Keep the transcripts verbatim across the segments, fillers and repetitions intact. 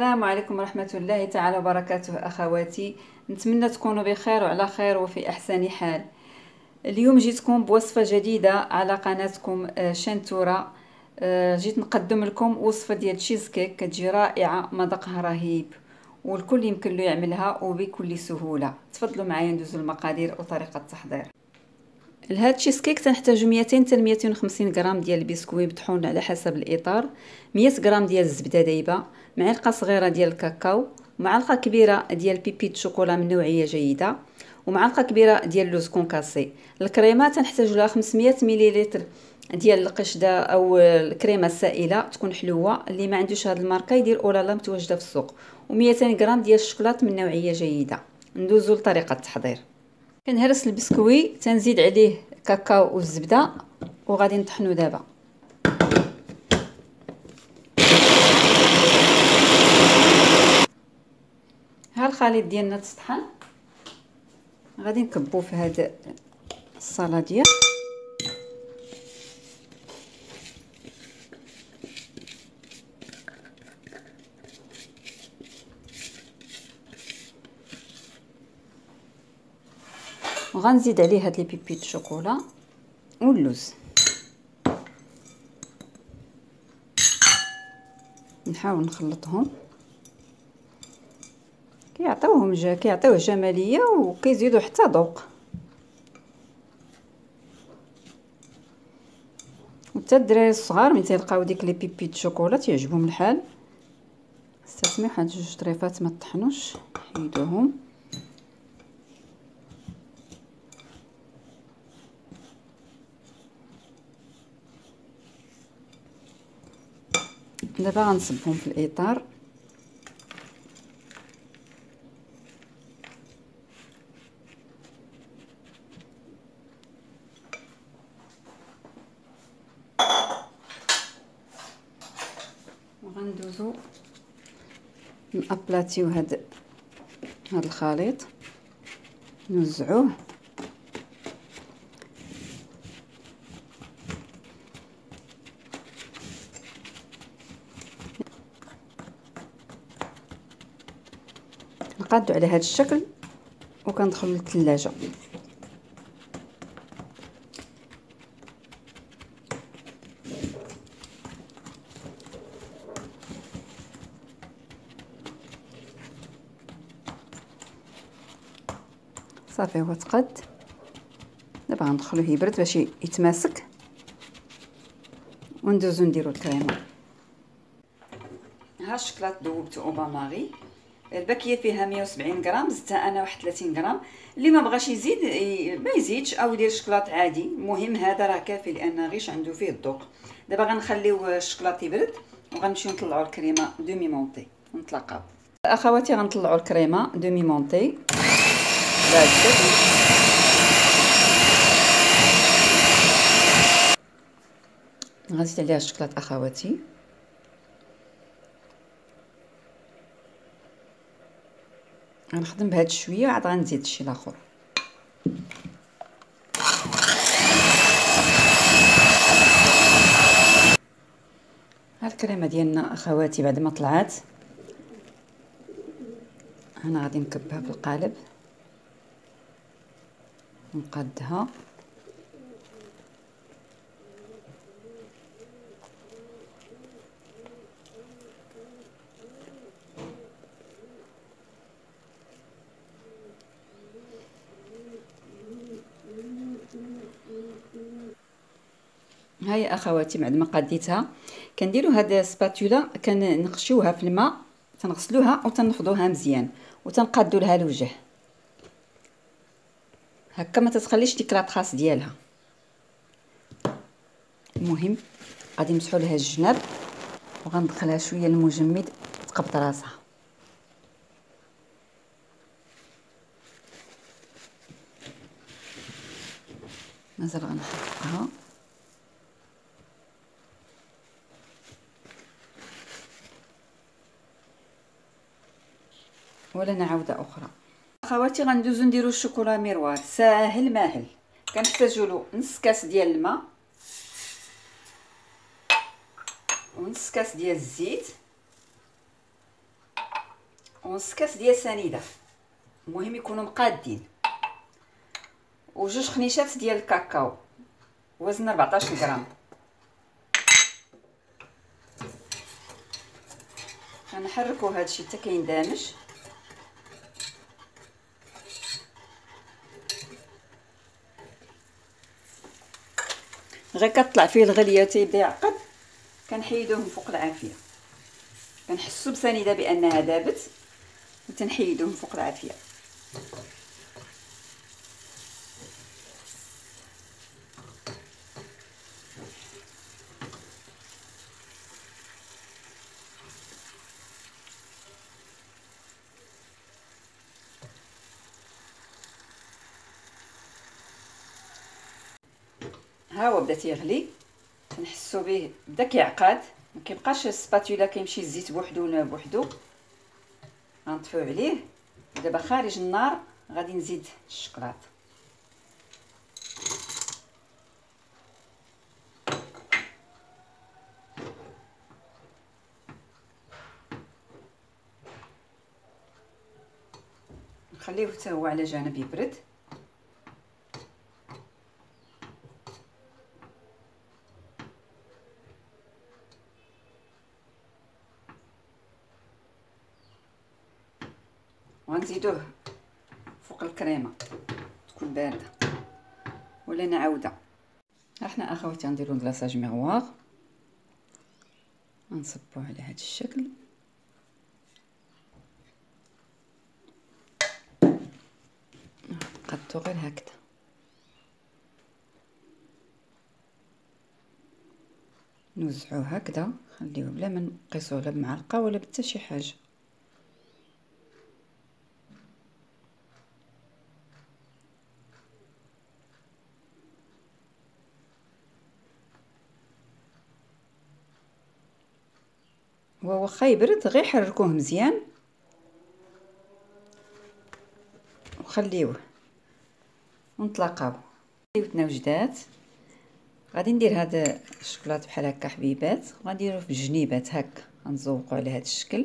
السلام عليكم ورحمة الله تعالى وبركاته أخواتي. نتمنى تكونوا بخير وعلى خير وفي أحسن حال. اليوم جيتكم بوصفة جديدة على قناتكم شنتورة. جيت نقدم لكم وصفة ديال تشيز كيك كتجي رائعة، مذاقها رهيب والكل يمكن له يعملها وبكل سهولة. تفضلوا معايا ندوزو المقادير وطريقة التحضير. لهاد تشيز كيك تنحتاجو مئتين حتى مئتين وخمسين غرام ديال البسكويت مطحون على حسب الاطار، مئة غرام ديال الزبده دايبه، معلقه صغيره ديال الكاكاو، ومعلقه كبيره ديال بيبيت شوكولا من نوعيه جيده، ومعلقه كبيره ديال اللوز كونكاسي. الكريمه تنحتاجو لها خمسمئة مليلتر ديال القشده او الكريمه السائله تكون حلوه. اللي ما عندوش هاد الماركه يدير اولالا متواجده في السوق، و200 غرام ديال الشوكولات من نوعيه جيده. ندوزو لطريقه التحضير. كنهرس البسكوي، تنزيد عليه كاكاو والزبده وغادي نطحنو دابا. ها الخليط ديالنا تطحن، غادي نكبو في هاد الصلاديه. وغنزيد عليه هاد لي بيبيت شوكولا واللوز، نحاول نخلطهم. كيعطيوهم جا كيعطيوه جماليه وكيزيدوا حتى ذوق. وحتى الدراري الصغار من تيلقاو ديك لي بيبيت شوكولا تيعجبهم الحال. استسمح هاد جوج طريفات ما طحنوش، حيدوهم. دابا غنصبهم في الاطار. وغندوزو نابلاطيو هاد هاد الخليط، نوزعوه. نقادو على هذا الشكل وكندخلو للثلاجه. صافي هو تقد. دابا غندخلوه يبرد باش يتماسك وندوزو نديرو الكريمه. ها الشكلاط ذوبته اوباماغي. الباكيه فيها مئة وسبعين غرام، زدتها انا واحد ثلاثين غرام. اللي ما بغاش يزيد ما يزيدش او يدير شكلاط عادي. المهم هذا راه كافي لان غيش عنده فيه الذوق. دابا غنخليو الشكلاط يبرد وغنمشيو نطلعوا الكريمه دومي مونطي ونتلاقاو. اخواتي غنطلعوا الكريمه دومي مونطي بهذا الشكل. غنزيد عليها الشكلاط اخواتي. غنخدم بهاد شويه عاد غنزيد الشي الاخر. ها الكريمه ديالنا اخواتي بعد ما طلعات، انا غادي نكبها بالقالب ونقادها. هيا اخواتي بعد ما قديتها كنديروا هاد السباتولا، كنقشيوها في الماء، تنغسلوها وتنفضوها مزيان وتنقادوا لها الوجه هكا، ما تتخليش ديك لاطخاس ديالها. المهم غادي نمسحوا لها الجناب وغندخلها شويه المجمد تقبض راسها. مازال غنحرقها. ولنا عوده اخرى. اخواتي غندوزو نديرو الشوكولا ميروار ساهل ماهل. كنحتاجو له نص كاس ديال الماء ونص كاس ديال الزيت ونص كاس ديال سنيده، المهم يكونوا مقادين، وجوج خنيشات ديال الكاكاو وزن أربعطاش غرام. غنحركوا هادشي حتى كيندمج. غير كطلع فيه الغليه تيبدا يعقد كنحيدوهم فوق العافيه، كنحسوا بسنيده بانها دابت وتنحيدوهم فوق العافيه. ها هو بدا تيغلي، تنحسوا به بدا كيعقد، ما كيبقاش السباتولا كيمشي الزيت بوحدو ولا بوحدو. غنطفيو عليه، دابا خارج النار غادي نزيد الشكلاط. نخليوه حتى هو على جانب يبرد. وغنزيدوه فوق الكريمه تكون بارده ولا نعاوده. احنا اخواتي غنديرو كلاصاج ميغوار، غنصبوه على هذا الشكل. قدو غير هكذا، نوزعوه هكذا، خليوه بلا ما نقيسوه لا بمعلقه ولا بتا شي حاجه. هو واخا يبرد غير حركوه مزيان وخليوه ونطلقاو. خليوتنا وجدات. غادي ندير هذا الشكلاط بحال هكا حبيبات، وغنديروه في الجنيبات هكا، غنزوقو على هذا الشكل.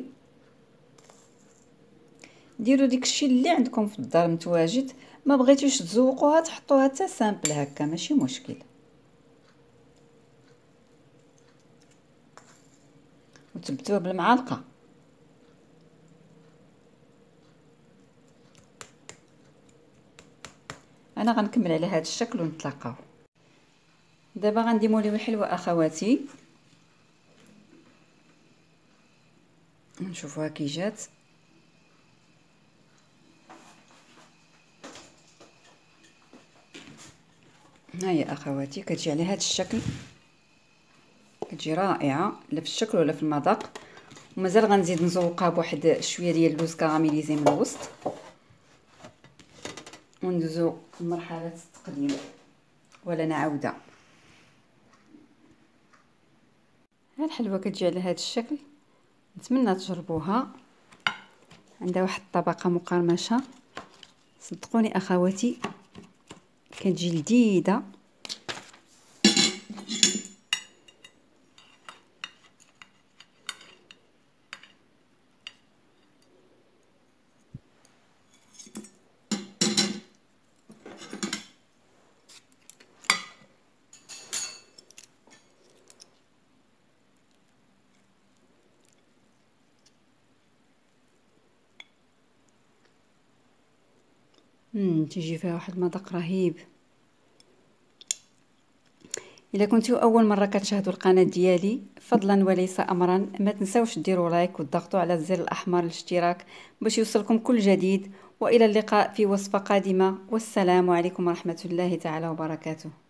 ديروا داكشي اللي عندكم في الدار متواجد، ما بغيتوش تزوقوها تحطوها حتى سامبل هكا ماشي مشكل. وتبتوه بالمعلقه. انا غنكمل على هذا الشكل ونتلاقاو. دابا غنديموليو الحلوه اخواتي، نشوفوها كي جات. هيا اخواتي كتجي على هذا الشكل، كتجي رائعه لا في الشكل ولا في المذاق. ومازال غنزيد نزوقها بواحد شويه ديال اللوز كراميليزي من الوسط، وندوزو لمرحله التقديم ولا نعاوده. ها الحلوه كتجي على هذا الشكل، نتمنى تجربوها. عندها واحد الطبقه مقرمشه، صدقوني اخواتي كتجي لذيذه. امم تيجي فيها واحد المذاق رهيب. الا كنتو اول مره كتشاهدوا القناه ديالي فضلا وليس امرا ما تنساوش ديروا لايك وتضغطوا على الزر الاحمر للاشتراك باش يوصلكم كل جديد. والى اللقاء في وصفه قادمه، والسلام عليكم ورحمه الله تعالى وبركاته.